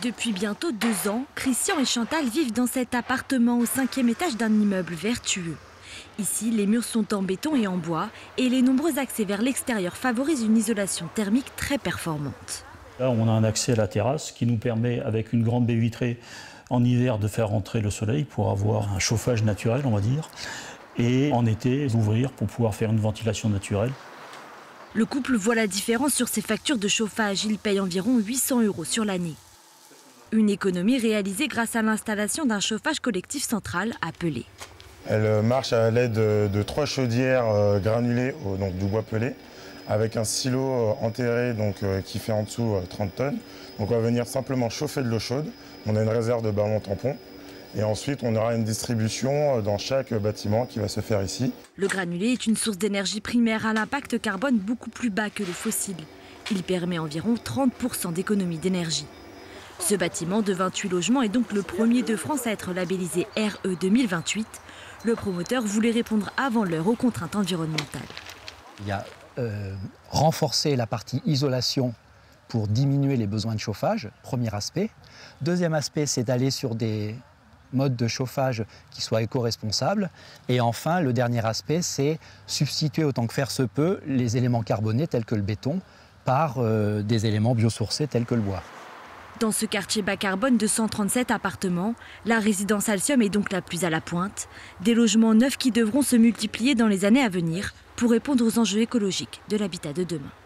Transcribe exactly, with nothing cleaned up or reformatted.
Depuis bientôt deux ans, Christian et Chantal vivent dans cet appartement au cinquième étage d'un immeuble vertueux. Ici, les murs sont en béton et en bois et les nombreux accès vers l'extérieur favorisent une isolation thermique très performante. Là, on a un accès à la terrasse qui nous permet, avec une grande baie vitrée, en hiver de faire rentrer le soleil pour avoir un chauffage naturel, on va dire, et en été, d'ouvrir pour pouvoir faire une ventilation naturelle. Le couple voit la différence sur ses factures de chauffage. Il paye environ huit cents euros sur l'année. Une économie réalisée grâce à l'installation d'un chauffage collectif central appelé. Elle marche à l'aide de, de trois chaudières granulées, donc du bois pelé, avec un silo enterré donc, qui fait en dessous trente tonnes. Donc on va venir simplement chauffer de l'eau chaude. On a une réserve de ballons tampons. Et ensuite, on aura une distribution dans chaque bâtiment qui va se faire ici. Le granulé est une source d'énergie primaire à l'impact carbone beaucoup plus bas que le fossile. Il permet environ trente pour cent d'économie d'énergie. Ce bâtiment de vingt-huit logements est donc le premier de France à être labellisé R E deux mille vingt-huit. Le promoteur voulait répondre avant l'heure aux contraintes environnementales. Il y a euh, renforcer la partie isolation pour diminuer les besoins de chauffage, premier aspect. Deuxième aspect, c'est d'aller sur des modes de chauffage qui soient éco-responsables. Et enfin, le dernier aspect, c'est substituer autant que faire se peut les éléments carbonés tels que le béton par euh, des éléments biosourcés tels que le bois. Dans ce quartier bas carbone de cent trente-sept appartements, la résidence Alcium est donc la plus à la pointe. Des logements neufs qui devront se multiplier dans les années à venir pour répondre aux enjeux écologiques de l'habitat de demain.